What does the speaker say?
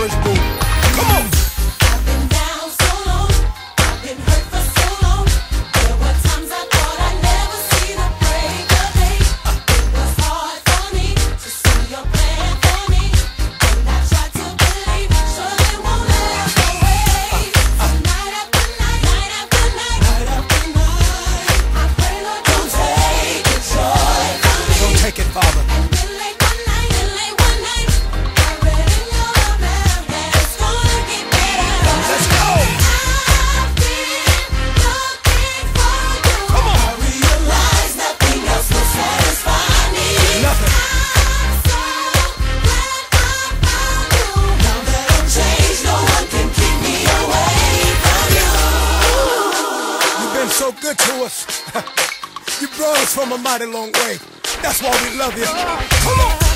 church, boo. Come on. I've been down so long, I've been hurt for so long. There were times I thought I'd never see the break of day. It was hard for me to see your plan for me, and I tried to believe, sure it won't last away. So night after night, night after night, night after night, I pray, Lord, don't take the joy from me. Don't take it, Father. And then late one night, I read in your mail that it's gonna get better. Let's go. I've been looking for you. Come on. I realize nothing else will satisfy me. Nothing. I'm so glad I found you. Now that I'm changed, no one can keep me away from you. You've been so good to us. You brought us from a mighty long way. That's why we love you. Come on.